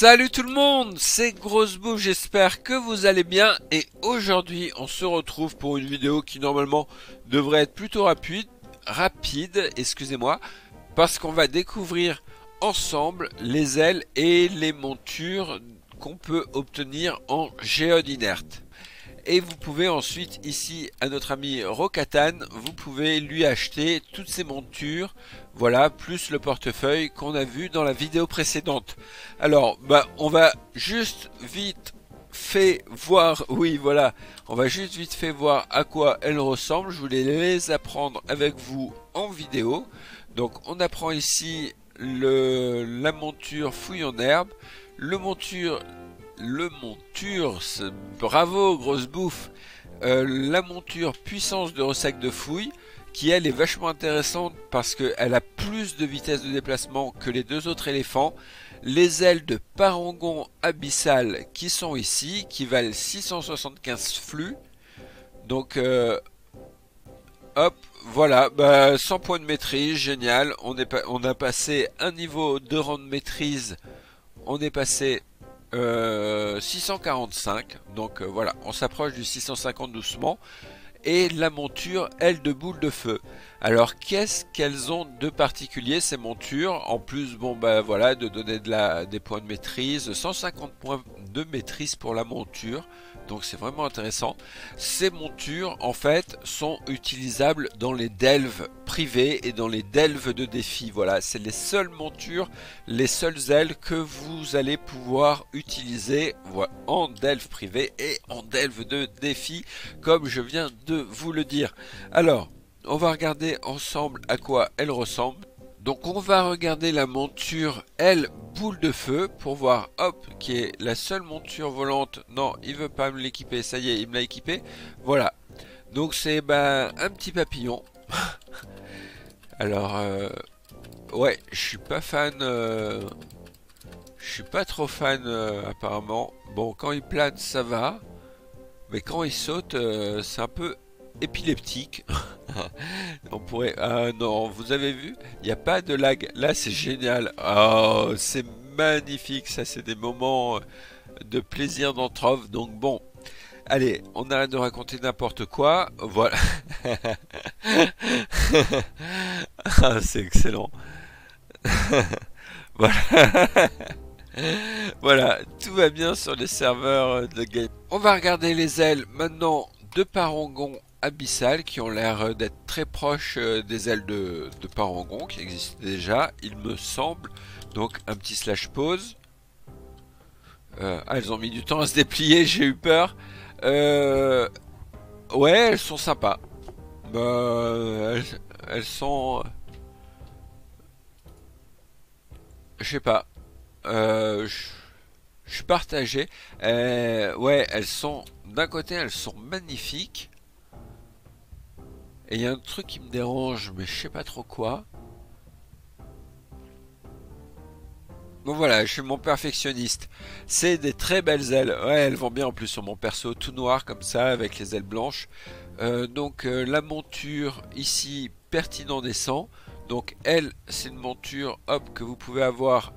Salut tout le monde, c'est Grosse Bouffe, j'espère que vous allez bien et aujourd'hui on se retrouve pour une vidéo qui normalement devrait être plutôt rapide, excusez-moi, parce qu'on va découvrir ensemble les ailes et les montures qu'on peut obtenir en géode inerte. Et vous pouvez ensuite ici à notre ami Rokatan, vous pouvez lui acheter toutes ces montures, voilà, plus le portefeuille qu'on a vu dans la vidéo précédente. Alors, on va juste vite fait voir, oui voilà, on va juste vite fait voir à quoi elles ressemblent. Je voulais les apprendre avec vous en vidéo. Donc on apprend ici la monture fouille en herbe, le monture, bravo Grosse Bouffe, la monture puissance de ressac de fouille, qui elle est vachement intéressante parce qu'elle a plus de vitesse de déplacement que les deux autres éléphants. Les ailes de parangon abyssal qui sont ici, qui valent 675 flux. Donc hop, voilà, 100 points de maîtrise, génial. On a passé un niveau de rang de maîtrise, on est passé 645, donc voilà, on s'approche du 650 doucement. Et la monture aile de boule de feu. Alors qu'est-ce qu'elles ont de particulier ces montures? En plus, voilà, de donner des points de maîtrise, 150 points de maîtrise pour la monture. Donc c'est vraiment intéressant. Ces montures en fait sont utilisables dans les delves privés et dans les delves de défi. Voilà, c'est les seules montures, les seules ailes que vous allez pouvoir utiliser en delve privé et en delve de défi, comme je viens de vous le dire. Alors, on va regarder ensemble à quoi elle ressemble. Donc on va regarder la monture aile boule de feu pour voir, hop, qui est la seule monture volante. Non, il veut pas me l'équiper, ça y est, il me l'a équipé. Voilà, donc c'est un petit papillon. Alors, ouais, je suis pas fan, je suis pas trop fan apparemment. Bon, quand il plane ça va, mais quand il saute c'est un peu épileptique. On pourrait... Ah non, vous avez vu, il n'y a pas de lag. Là, c'est génial. Oh, c'est magnifique. Ça, c'est des moments de plaisir d'entrove. Donc bon, allez, on arrête de raconter n'importe quoi. Voilà. Ah, c'est excellent. Voilà. Voilà, tout va bien sur les serveurs de game. On va regarder les ailes maintenant de parangon abyssal qui ont l'air d'être très proches des ailes de parangon qui existent déjà, il me semble. Donc un petit slash pause. Elles ont mis du temps à se déplier, j'ai eu peur. Ouais, elles sont sympas. Elles sont... je sais pas. Je suis partagé. Ouais, elles sont... D'un côté, elles sont magnifiques. Et il y a un truc qui me dérange, mais je sais pas trop quoi. Bon voilà, je suis mon perfectionniste. C'est des très belles ailes. Ouais, elles vont bien en plus sur mon perso, tout noir comme ça, avec les ailes blanches. Donc la monture ici, pertinent descend. Donc elle, c'est une monture, hop, que vous pouvez avoir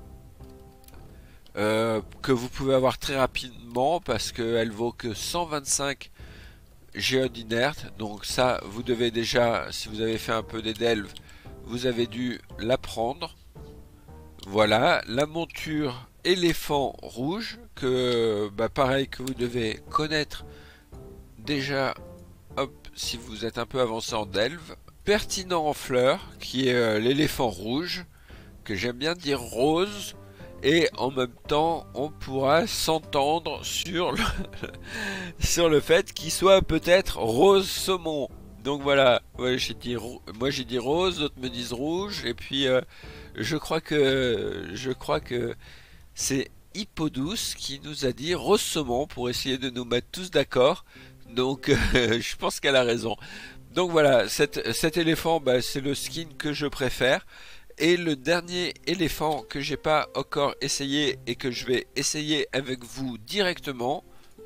très rapidement parce qu'elle vaut que 125 géode inerte. Donc ça, vous devez déjà, si vous avez fait un peu des delves, vous avez dû l'apprendre. Voilà, la monture éléphant rouge, que pareil que vous devez connaître déjà, hop, si vous êtes un peu avancé en delve. Pertinent en fleurs, qui est l'éléphant rouge, que j'aime bien dire rose. Et en même temps, on pourra s'entendre sur sur le fait qu'il soit peut-être rose saumon. Donc voilà, ouais, moi j'ai dit rose, d'autres me disent rouge, et puis je crois que c'est Hippodouce qui nous a dit rose saumon pour essayer de nous mettre tous d'accord. Donc je pense qu'elle a raison. Donc voilà, cet éléphant, c'est le skin que je préfère. Et le dernier éléphant que j'ai pas encore essayé et que je vais essayer avec vous directement,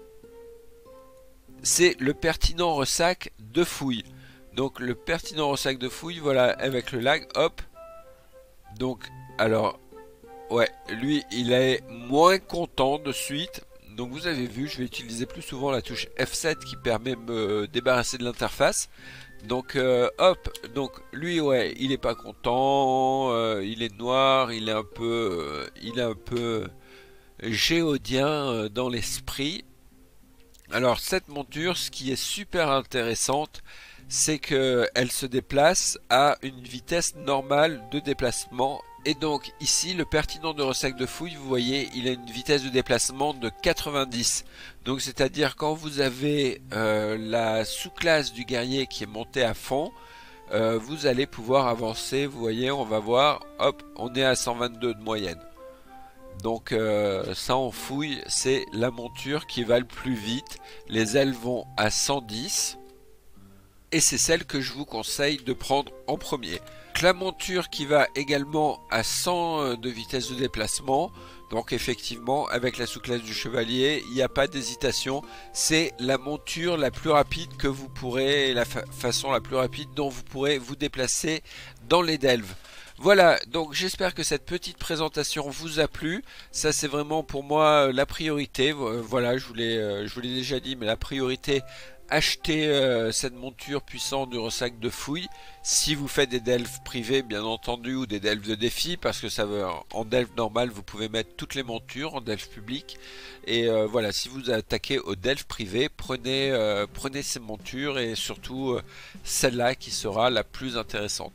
c'est le pertinent ressac de fouille. Donc le pertinent ressac de fouille, voilà, avec le lag, hop. Donc, alors, Ouais, lui, il est moins content de suite. Donc vous avez vu, je vais utiliser plus souvent la touche F7 qui permet de me débarrasser de l'interface. Donc hop, donc lui ouais, il est pas content, il est noir, il est un peu géodien dans l'esprit. Alors cette monture, ce qui est super intéressante, c'est qu'elle se déplace à une vitesse normale de déplacement. Et donc ici, le pertinent de ressac de fouille, vous voyez, il a une vitesse de déplacement de 90. Donc c'est-à-dire quand vous avez la sous-classe du guerrier qui est montée à fond, vous allez pouvoir avancer. Vous voyez, on va voir, hop, on est à 122 de moyenne. Donc ça en fouille, c'est la monture qui va le plus vite. Les ailes vont à 110 et c'est celle que je vous conseille de prendre en premier. La monture qui va également à 100 de vitesse de déplacement. Donc effectivement, avec la sous-classe du chevalier, il n'y a pas d'hésitation. C'est la monture la plus rapide que vous pourrez, la façon la plus rapide dont vous pourrez vous déplacer dans les delves. Voilà, donc j'espère que cette petite présentation vous a plu. Ça c'est vraiment pour moi la priorité. Voilà, je vous l'ai déjà dit, mais la priorité, acheter cette monture puissante du ressac de fouille. Si vous faites des delves privés bien entendu, ou des delves de défi, parce que ça veut, en delve normal vous pouvez mettre toutes les montures, en delve public. Et voilà, si vous attaquez aux delves privés, prenez ces montures, et surtout celle-là qui sera la plus intéressante.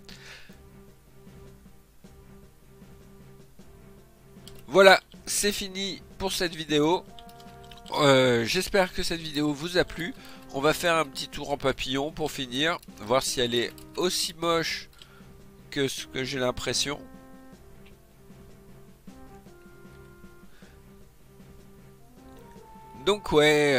Voilà, c'est fini pour cette vidéo. J'espère que cette vidéo vous a plu. On va faire un petit tour en papillon pour finir, voir si elle est aussi moche que ce que j'ai l'impression. Donc ouais,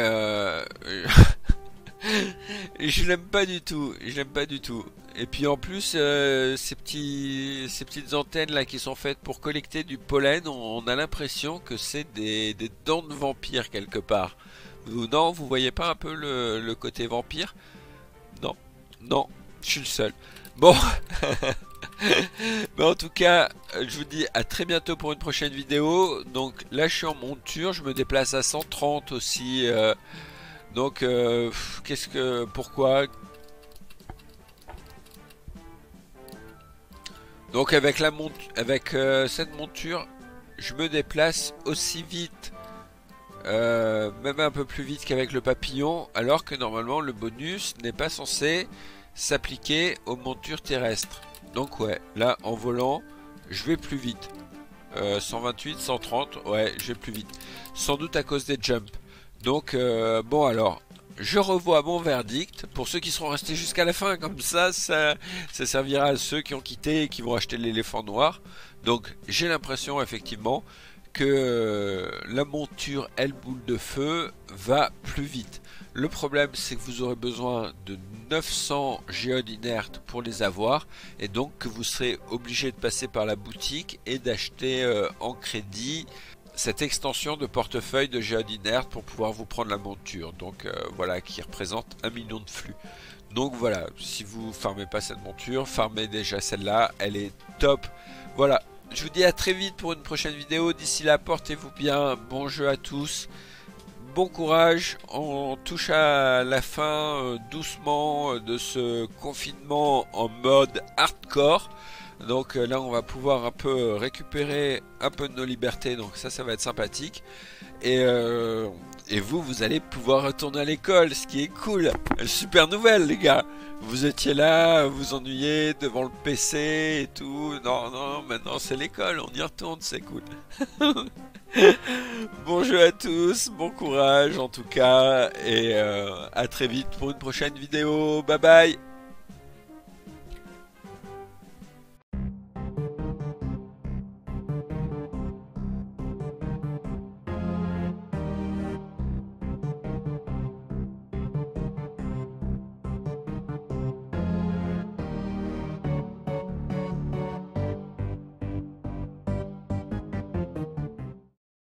je l'aime pas du tout, je l'aime pas du tout. Et puis en plus, ces petites antennes là qui sont faites pour collecter du pollen, on a l'impression que c'est des dents de vampire quelque part. Non, vous voyez pas un peu le côté vampire? Non, non, je suis le seul. Bon, mais en tout cas, je vous dis à très bientôt pour une prochaine vidéo. Donc là, je suis en monture, je me déplace à 130 aussi. Donc, pourquoi? Donc avec cette monture, je me déplace aussi vite, même un peu plus vite qu'avec le papillon, alors que normalement le bonus n'est pas censé s'appliquer aux montures terrestres. Donc ouais, là en volant, je vais plus vite. 128, 130, ouais, je vais plus vite. Sans doute à cause des jumps. Donc bon alors, je revois mon verdict. Pour ceux qui seront restés jusqu'à la fin, comme ça servira à ceux qui ont quitté et qui vont acheter l'éléphant noir. Donc j'ai l'impression effectivement que la monture elle boule de feu va plus vite. Le problème c'est que vous aurez besoin de 900 géodes inertes pour les avoir, et donc que vous serez obligé de passer par la boutique et d'acheter en crédit cette extension de portefeuille de géodes inertes pour pouvoir vous prendre la monture. Donc voilà, qui représente 1 million de flux. Donc voilà, si vous farmez pas cette monture, farmez déjà celle-là, elle est top. Voilà, je vous dis à très vite pour une prochaine vidéo. D'ici là, portez-vous bien, bon jeu à tous, bon courage. On touche à la fin doucement de ce confinement en mode hardcore. Donc là on va pouvoir un peu récupérer un peu de nos libertés, donc ça va être sympathique. Et vous allez pouvoir retourner à l'école, ce qui est cool. Super nouvelle les gars. Vous étiez là, vous ennuyez devant le PC et tout. Non, non, maintenant c'est l'école, on y retourne, c'est cool. Bon jeu à tous, bon courage en tout cas. Et à très vite pour une prochaine vidéo. Bye bye.